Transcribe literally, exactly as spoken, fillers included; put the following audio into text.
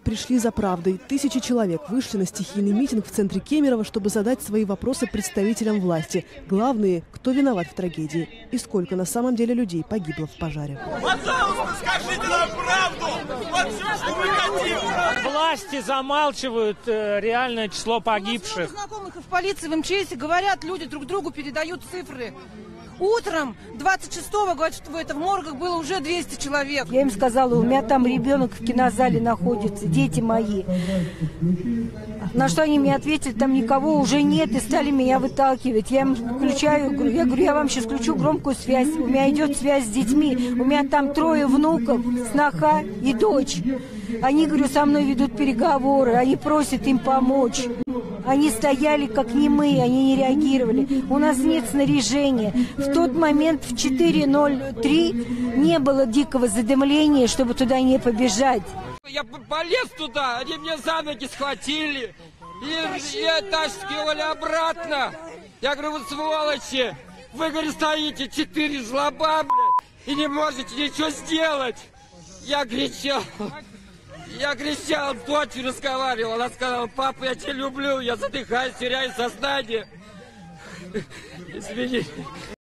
пришли за правдой. Тысячи человек вышли на стихийный митинг в центре Кемерово, чтобы задать свои вопросы представителям власти. Главные, кто виноват в трагедии и сколько на самом деле людей погибло в пожаре. Пожалуйста, скажите нам правду! Вот все, что мы хотим! Власти замалчивают э, реальное число погибших. У нас много знакомых и в полиции, в МЧС говорят, люди друг другу передают цифры. Утром двадцать шестого, говорят, что это в моргах было уже двести человек. Я им сказала, у меня там ребенок в кинозале находится, дети мои. На что они мне ответили, там никого уже нет, и стали меня выталкивать. Я им включаю, я говорю, я вам сейчас включу громкую связь, у меня идет связь с детьми, у меня там трое внуков, сноха и дочь. Они, говорю, со мной ведут переговоры, они просят им помочь. Они стояли как немые, они не реагировали. У нас нет снаряжения. В тот момент в четыре ноль три не было дикого задымления, чтобы туда не побежать. Я полез туда, они меня за ноги схватили и, и этаж скинули обратно. Я говорю, вот сволочи, вы, говорю, стоите четыре жлоба, блядь, и не можете ничего сделать. Я кричал. Я кричал, с дочерью разговаривал, она сказала, папа, я тебя люблю, я задыхаюсь, теряю сознание. Извини.